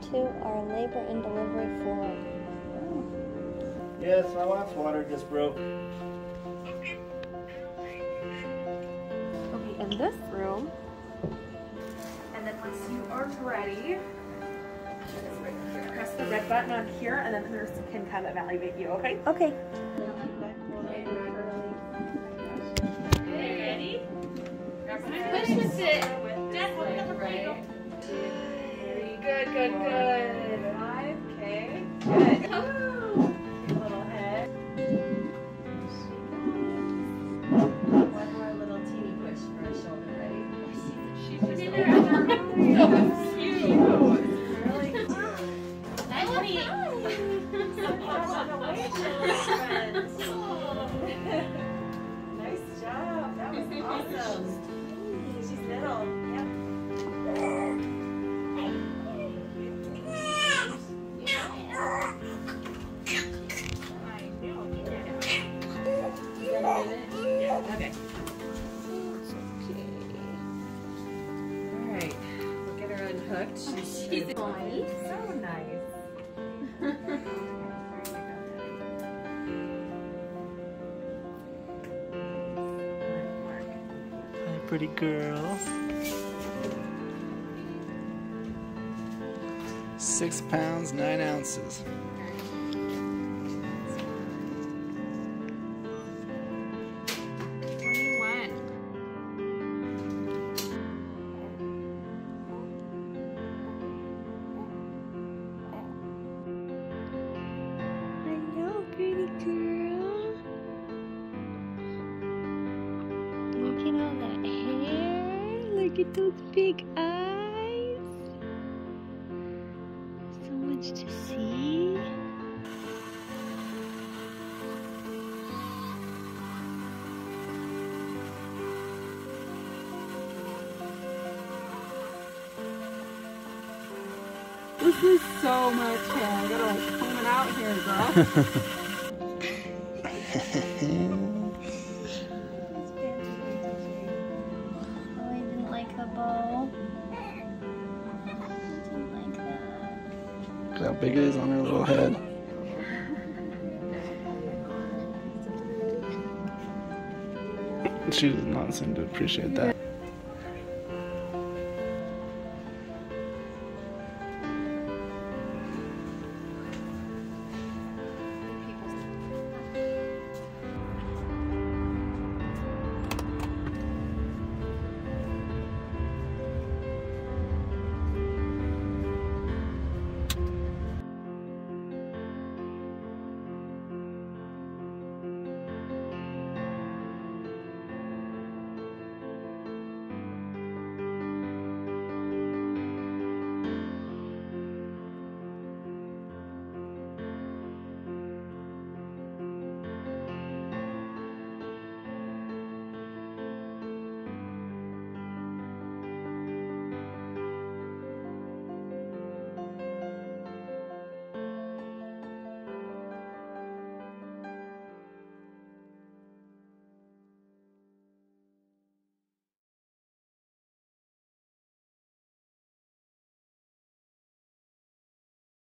to our labor and delivery floor. Yes, my wife's water just broke. Okay, in this room, and then once you are ready, press the red button on here, and then the nurse can come evaluate you, okay? Okay. Okay, ready? Push with it. Dad, hold it up for you. Good, good, good. 5K. Good. Little head. One more little teeny push for a shoulder, ready? She's just in there. So cute. Really cute. Nice meet. Nice job. That was awesome. She's little. Yep. Okay. Alright, we'll get her unhooked. She's She's so nice. Hi, pretty girl. 6 pounds, 9 ounces. Hello, pretty girl. Look at all that hair. Look at those big eyes. So much to see. This is so much hair. I gotta like comb it out here, girl. Oh, I didn't like the bow. I didn't like that. Look how big it is on her little head. She does not seem to appreciate that.